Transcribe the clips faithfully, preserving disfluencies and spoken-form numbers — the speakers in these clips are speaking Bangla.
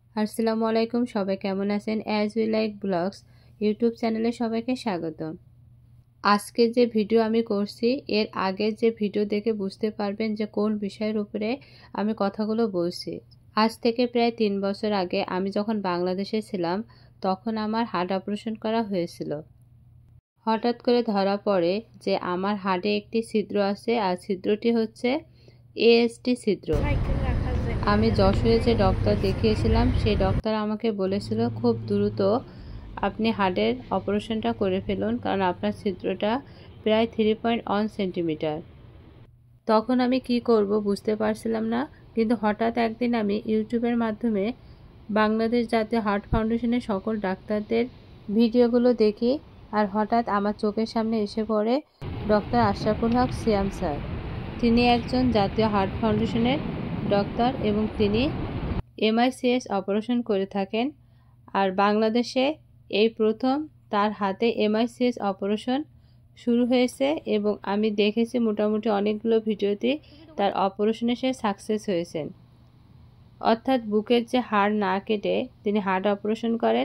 আসসালামু আলাইকুম, সবাই কেমন আছেন? As we like vlogs YouTube চ্যানেলে সবাইকে স্বাগতম। আজকে যে ভিডিও আমি করছি এর আগে যে ভিডিও দেখে বুঝতে পারবেন যে কোন বিষয়ের উপরে আমি কথাগুলো বলছি। আজ থেকে প্রায় তিন বছর আগে আমি যখন বাংলাদেশে ছিলাম তখন আমার হার্ট অপারেশন করা হয়েছিল। হঠাৎ করে ধরা পড়ে যে আমার হার্টে একটি ছিদ্র আছে, আর ছিদ্রটি হচ্ছে এএসটি ছিদ্র। আমি যশোরে যে ডক্টর দেখিয়েছিলাম সেই ডক্টর আমাকে বলেছিল খুব দ্রুত আপনি হার্টের অপারেশনটা করে ফেলুন, কারণ আপনার ছিদ্রটা প্রায় থ্রি পয়েন্ট ওয়ান সেন্টিমিটার। তখন আমি কি করব বুঝতে পারছিলাম না, কিন্তু হঠাৎ একদিন আমি ইউটিউবের মাধ্যমে বাংলাদেশ জাতীয় হার্ট ফাউন্ডেশনের সকল ডাক্তারদের ভিডিওগুলো দেখি, আর হঠাৎ আমার চোখের সামনে এসে পড়ে ডক্টর আশরাফুল হক সিয়াম স্যার। তিনি একজন জাতীয় হার্ট ফাউন্ডেশনের ডক্টর এবং তিনি এমআইসিএস অপারেশন করে থাকেন। আর বাংলাদেশে এই প্রথম তার হাতে এমআইসিএস অপারেশন শুরু হয়েছে এবং আমি দেখেছি মোটামুটি অনেকগুলো ভিডিওতে তার অপারেশনে সে সাকসেস হয়েছেন। অর্থাৎ বুকের যে হাড় না কেটে তিনি হার্ট অপারেশন করেন,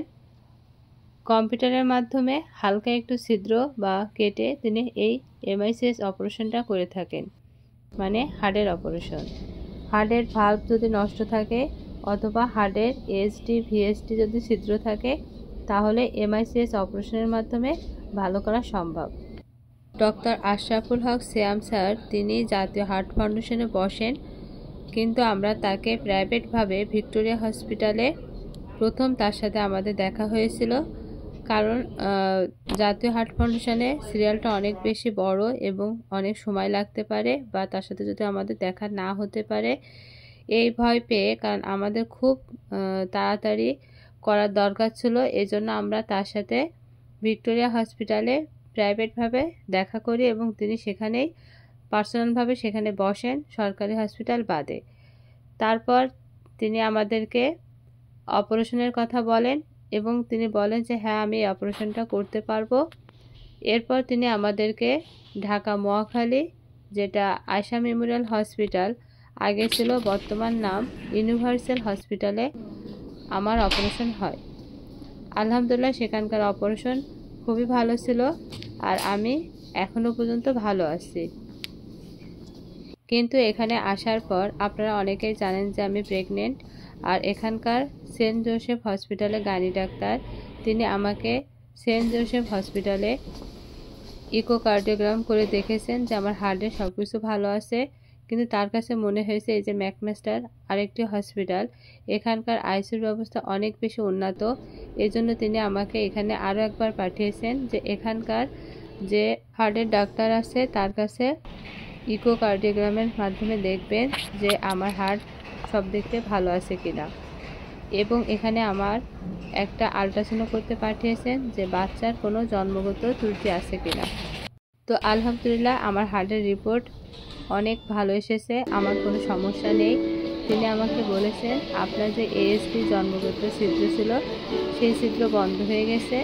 কম্পিউটারের মাধ্যমে হালকা একটু ছিদ্র বা কেটে তিনি এই এমআইসিএস অপারেশনটা করে থাকেন, মানে হার্টের অপারেশন। হার্টের ভালভ যদি নষ্ট থাকে অথবা হার্টের এসডি ভিএসডি যদি ছিদ্র থাকে তাহলে এমআইসিএস অপারেশনের মাধ্যমে ভালো করা সম্ভব। ডক্টর আশরাফুল হক সিয়াম স্যার তিনি জাতীয় হার্ট ফাউন্ডেশনে বসেন, কিন্তু আমরা তাকে প্রাইভেটভাবে ভিক্টোরিয়া হসপিটালে প্রথম তার সাথে আমাদের দেখা হয়েছিল, কারণ জাতীয় হার্ট ফাউন্ডেশনে সিরিয়ালটা অনেক বেশি বড় এবং অনেক সময় লাগতে পারে, বা তার সাথে যদি আমাদের দেখা না হতে পারে এই ভয় পেয়ে, কারণ আমাদের খুব তাড়াতাড়ি করার দরকার ছিল, এজন্য আমরা তার সাথে ভিক্টোরিয়া হসপিটালে প্রাইভেটভাবে দেখা করি এবং তিনি সেখানেই পার্সোনালভাবে সেখানে বসেন, সরকারি হসপিটাল বাদে। তারপর তিনি আমাদেরকে অপারেশনের কথা বলেন এবং তিনি বলেন যে হ্যাঁ আমি এই অপারেশনটা করতে পারবো। এরপর তিনি আমাদেরকে ঢাকা মহাখালী, যেটা আয়শা মেমোরিয়াল হসপিটাল আগে ছিল, বর্তমান নাম ইউনিভার্সাল হসপিটালে আমার অপারেশন হয়। আলহামদুলিল্লাহ সেখানকার অপারেশন খুবই ভালো ছিল আর আমি এখনও পর্যন্ত ভালো আছি। কিন্তু এখানে আসার পর আপনারা অনেকেই জানেন যে আমি প্রেগনেন্ট, আর এখানকার সেন্ট জোসেফ হসপিটালে গাইনি ডাক্তার তিনি আমাকে সেন্ট জোসেফ হসপিটালে ইকোকার্ডিওগ্রাম করে দেখেছেন যে আমার হার্টে সব কিছু ভালো আছে, কিন্তু তার কাছে মনে হয়েছে এই যে ম্যাকমাস্টার আরেকটি হসপিটাল, এখানকার আইসিইউর ব্যবস্থা অনেক বেশি উন্নত, এজন্য তিনি আমাকে এখানে আরও একবার পাঠিয়েছেন যে এখানকার যে হার্টের ডাক্তার আছে তার কাছে ইকোকার্ডিওগ্রামের মাধ্যমে দেখবেন যে আমার হার্ট সব দেখতে ভালো আছে কিনা, এবং এখানে আমার একটা আলট্রাসাউন্ড করতে পাঠিয়েছেন যে বাচ্চার কোনো জন্মগত ত্রুটি আছে কিনা। তো আলহামদুলিল্লাহ আমার হার্টের রিপোর্ট অনেক ভালো এসেছে, আমার কোনো সমস্যা নেই। তিনি আমাকে বলেছেন আপনার যে এএসডি জন্মগত ছিদ্র ছিল সেই ছিদ্র বন্ধ হয়ে গেছে,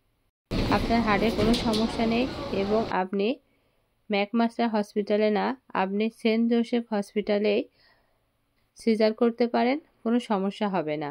আপনার হার্টের কোনো সমস্যা নেই এবং আপনি ম্যাকমাস্টার হসপিটালে না, আপনি সেন্ট জোসেফ হসপিটালেই সিজার করতে পারেন, কোনো সমস্যা হবে না।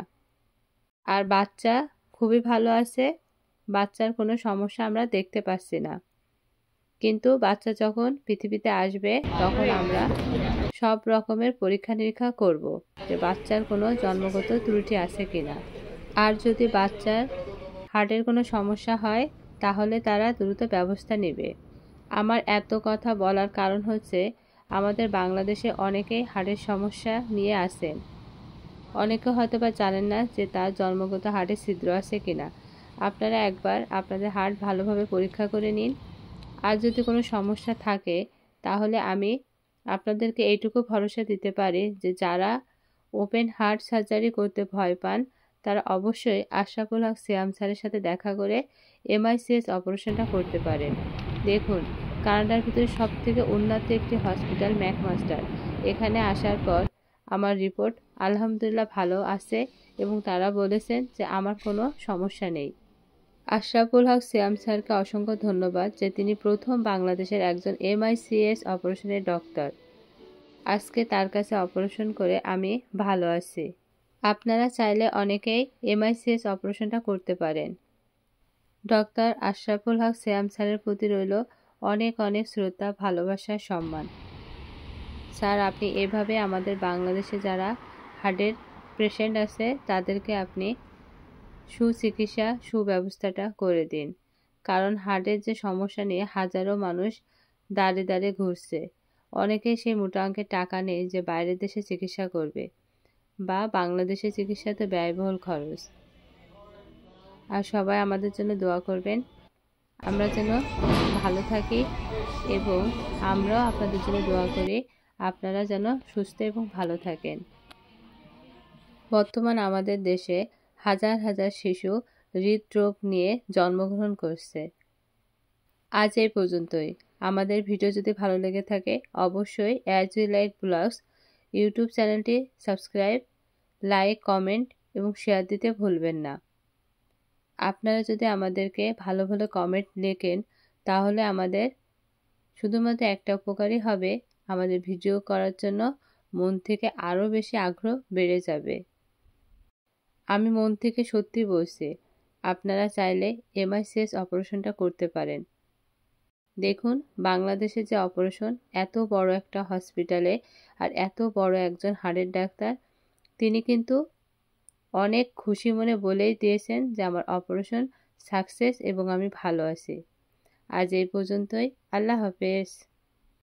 আর বাচ্চা খুবই ভালো আছে, বাচ্চার কোনো সমস্যা আমরা দেখতে পাচ্ছি না, কিন্তু বাচ্চা যখন পৃথিবীতে আসবে তখন আমরা সব রকমের পরীক্ষা নিরীক্ষা করব যে বাচ্চার কোনো জন্মগত ত্রুটি আছে কিনা। আর যদি বাচ্চার হার্টের কোনো সমস্যা হয় তাহলে তারা দ্রুত ব্যবস্থা নেবে। আমার এত কথা বলার কারণ হচ্ছে আমাদের বাংলাদেশে অনেকেই হার্টের সমস্যা নিয়ে আসেন, অনেকে হয়তো বা জানেন না যে তার জন্মগত হার্টে ছিদ্র আছে কিনা। আপনারা একবার আপনাদের হার্ট ভালোভাবে পরীক্ষা করে নিন, আর যদি কোনো সমস্যা থাকে তাহলে আমি আপনাদেরকে এইটুকু ভরসা দিতে পারি যে যারা ওপেন হার্ট সার্জারি করতে ভয় পান তারা অবশ্যই আশরাফুল হক সিয়াম স্যারের সাথে দেখা করে এমআইসিএস অপারেশনটা করতে পারেন। দেখুন কানাডার ভিতরে সব থেকে উন্নত একটি হসপিটাল ম্যাকমাস্টার, এখানে আসার পর আমার রিপোর্ট আলহামদুলিল্লাহ ভালো আছে এবং তারা বলেছেন যে আমার কোনো সমস্যা নেই। আশরাফুল হক সিয়াম স্যারকে অসংখ্য ধন্যবাদ যে তিনি প্রথম বাংলাদেশের একজন এমআইসিএস অপারেশনের ডক্টর। আজকে তার কাছে অপারেশন করে আমি ভালো আছি। আপনারা চাইলে অনেকেই এমআইসিএস অপারেশনটা করতে পারেন। ডক্টর আশরাফুল হক শ্যাম স্যারের প্রতি রইল অনেক অনেক শ্রদ্ধা, ভালোবাসা, সম্মান। স্যার, আপনি এভাবে আমাদের বাংলাদেশে যারা হার্টের পেশেন্ট আছে তাদেরকে আপনি সুচিকিৎসা সুব্যবস্থাটা করে দিন, কারণ হার্টের যে সমস্যা নিয়ে হাজারো মানুষ দাঁড়িয়ে দাঁড়িয়ে ঘুরছে। অনেকেই সেই মোটা অঙ্কের টাকা নেই যে বাইরের দেশে চিকিৎসা করবে, বা বাংলাদেশে চিকিৎসাতে ব্যয়বহুল খরচ। আর সবাই আমাদের জন্য দোয়া করবেন, আমরা যেন ভালো থাকি এবং আমরাও আপনাদের জন্য দোয়া করি আপনারা যেন সুস্থ এবং ভালো থাকেন। বর্তমান আমাদের দেশে হাজার হাজার শিশু হৃদরোগ নিয়ে জন্মগ্রহণ করছে। আজ এই পর্যন্তই। আমাদের ভিডিও যদি ভালো লেগে থাকে অবশ্যই as we like vlogs YouTube চ্যানেলটি সাবস্ক্রাইব, লাইক, কমেন্ট এবং শেয়ার দিতে ভুলবেন না। আপনারা যদি আমাদেরকে ভালো ভালো কমেন্ট লেখেন তাহলে আমাদের শুধুমাত্র একটা উপকারই হবে, আমাদের ভিডিও করার জন্য মন থেকে আরও বেশি আগ্রহ বেড়ে যাবে। আমি মন থেকে সত্যি বলছি, আপনারা চাইলে এমআইসিএস অপারেশনটা করতে পারেন। দেখুন বাংলাদেশে যে অপারেশন, এত বড় একটা হসপিটালে আর এত বড় একজন হার্টের ডাক্তার, তিনি কিন্তু অনেক খুশি মনে বলেই দিয়েছেন যে আমার অপারেশন সাকসেস এবং আমি ভালো আছি। আজ এই পর্যন্তই। আল্লাহ হাফেজ।